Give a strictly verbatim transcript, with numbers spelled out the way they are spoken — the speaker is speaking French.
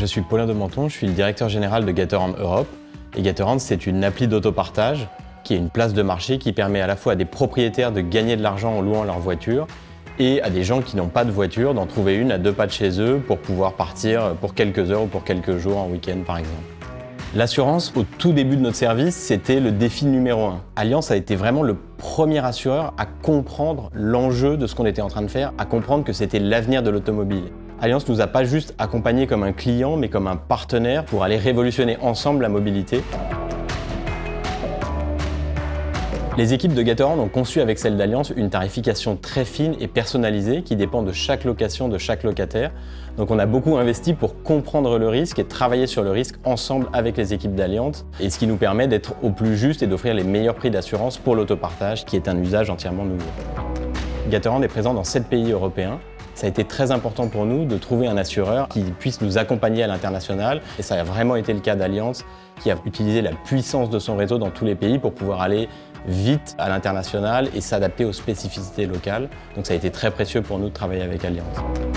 je suis Paulin de Menton, je suis le directeur général de Gatorand Europe. Et Gatorand, c'est une appli d'autopartage qui est une place de marché qui permet à la fois à des propriétaires de gagner de l'argent en louant leur voiture et à des gens qui n'ont pas de voiture d'en trouver une à deux pas de chez eux pour pouvoir partir pour quelques heures ou pour quelques jours en week-end par exemple. L'assurance, au tout début de notre service, c'était le défi numéro un. Allianz a été vraiment le premier assureur à comprendre l'enjeu de ce qu'on était en train de faire, à comprendre que c'était l'avenir de l'automobile. Allianz nous a pas juste accompagnés comme un client, mais comme un partenaire pour aller révolutionner ensemble la mobilité. Les équipes de Gatorand ont conçu avec celle d'Allianz une tarification très fine et personnalisée qui dépend de chaque location, de chaque locataire. Donc on a beaucoup investi pour comprendre le risque et travailler sur le risque ensemble avec les équipes d'Allianz, et ce qui nous permet d'être au plus juste et d'offrir les meilleurs prix d'assurance pour l'autopartage, qui est un usage entièrement nouveau. Gatorand est présent dans sept pays européens. Ça a été très important pour nous de trouver un assureur qui puisse nous accompagner à l'international, et ça a vraiment été le cas d'Allianz, qui a utilisé la puissance de son réseau dans tous les pays pour pouvoir aller vite à l'international et s'adapter aux spécificités locales. Donc ça a été très précieux pour nous de travailler avec Allianz.